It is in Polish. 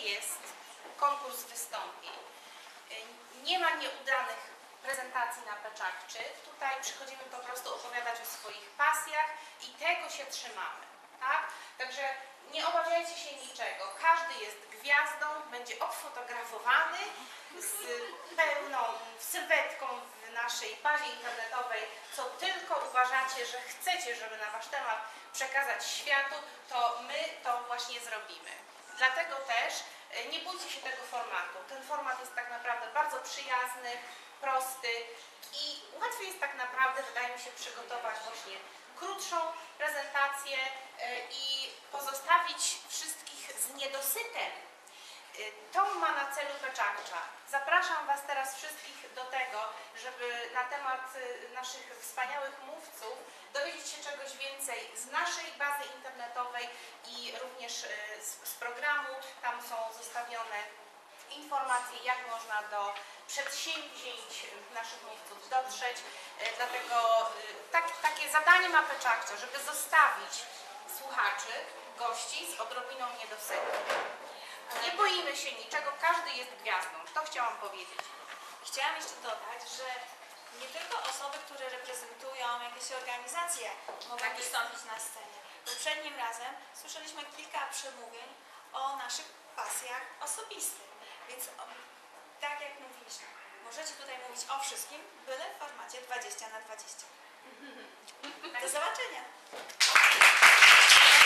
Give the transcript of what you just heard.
jest konkurs wystąpień. Nie ma nieudanych prezentacji na Peczakczy. Tutaj przychodzimy po prostu opowiadać o swoich pasjach i tego się trzymamy. Tak? Także nie obawiajcie się niczego. Każdy jest gwiazdą, będzie obfotografowany z pełną sylwetką w naszej bazie internetowej. Co tylko uważacie, że chcecie, żeby na wasz temat przekazać światu, to my to właśnie zrobimy. Dlatego też nie bójcie się tego formatu. Ten format jest tak naprawdę bardzo przyjazny, prosty i łatwiej jest tak naprawdę, wydaje mi się, przygotować właśnie krótszą prezentację i pozostawić wszystkich z niedosytem. To ma na celu Peczakcza. Zapraszam was teraz wszystkich do tego, żeby na temat naszych wspaniałych mówców dowiedzieć się czegoś więcej z naszej bazy internetowej i również z programu. Tam są zostawione informacje, jak można do przedsięwzięć naszych mówców dotrzeć. Dlatego takie zadanie ma Peczakcza, żeby zostawić słuchaczy, gości z odrobiną niedosytu. Nie boimy się niczego, każdy jest gwiazdą. To chciałam powiedzieć. Chciałam jeszcze dodać, że nie tylko osoby, które reprezentują jakieś organizacje mogą wystąpić na scenie. Poprzednim razem słyszeliśmy kilka przemówień o naszych pasjach osobistych. Więc tak jak mówiliśmy, możecie tutaj mówić o wszystkim, byle w formacie 20 na 20. Do zobaczenia!